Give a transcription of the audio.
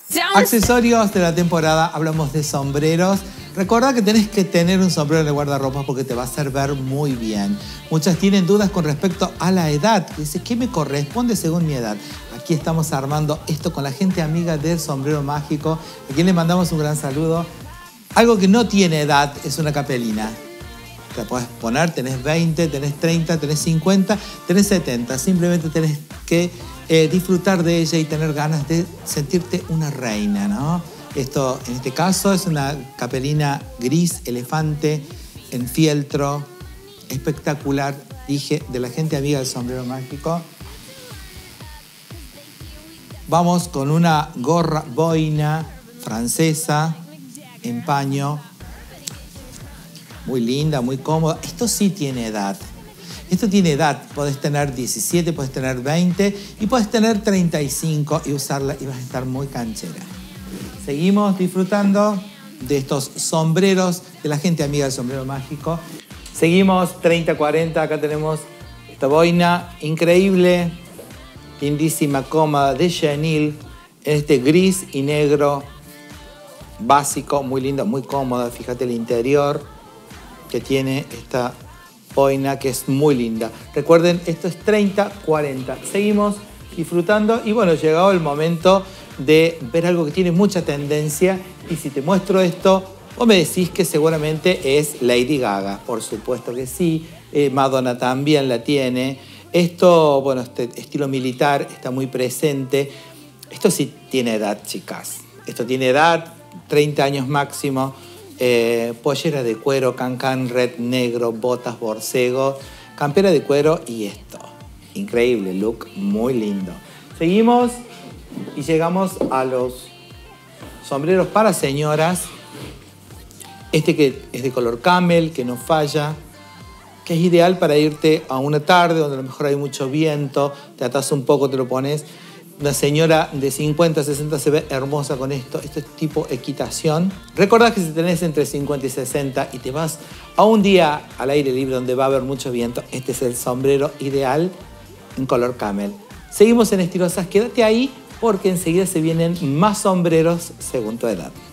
Accesorios de la temporada, hablamos de sombreros. Recordá que tenés que tener un sombrero en el guardarropa porque te va a hacer ver muy bien. Muchas tienen dudas con respecto a la edad. Dice, ¿qué me corresponde según mi edad? Aquí estamos armando esto con la gente amiga del Sombrero Mágico, a quien le mandamos un gran saludo. Algo que no tiene edad es una capelina. Te la puedes poner, tenés 20, tenés 30, tenés 50, tenés 70. Simplemente tenés que disfrutar de ella y tener ganas de sentirte una reina, ¿no? Esto, en este caso, es una capelina gris elefante en fieltro, espectacular, dije, de la gente amiga del Sombrero Mágico. Vamos con una gorra boina francesa en paño, muy linda, muy cómoda. Esto sí tiene edad. Esto tiene edad. Podés tener 17, podés tener 20 y podés tener 35 y usarla y vas a estar muy canchera. Seguimos disfrutando de estos sombreros de la gente amiga del Sombrero Mágico. Seguimos 30-40. Acá tenemos esta boina increíble, lindísima, cómoda, de chenil, en este gris y negro básico, muy lindo, muy cómoda. Fíjate el interior que tiene esta boina, que es muy linda. Recuerden, esto es 30-40. Seguimos disfrutando y bueno, llegado el momento de ver algo que tiene mucha tendencia. Y si te muestro esto, vos me decís que seguramente es Lady Gaga. Por supuesto que sí. Madonna también la tiene. Esto, bueno, este estilo militar está muy presente. Esto sí tiene edad, chicas. Esto tiene edad, 30 años máximo. Pollera de cuero, cancán red negro, botas borcego, campera de cuero y esto. Increíble, look muy lindo. Seguimos y llegamos a los sombreros para señoras. Este que es de color camel, que no falla, que es ideal para irte a una tarde donde a lo mejor hay mucho viento, te atas un poco, te lo pones. Una señora de 50, 60 se ve hermosa con esto. Esto es tipo equitación. Recordad que si tenés entre 50 y 60 y te vas a un día al aire libre donde va a haber mucho viento, este es el sombrero ideal en color camel. Seguimos en Estilosas. Quédate ahí porque enseguida se vienen más sombreros según tu edad.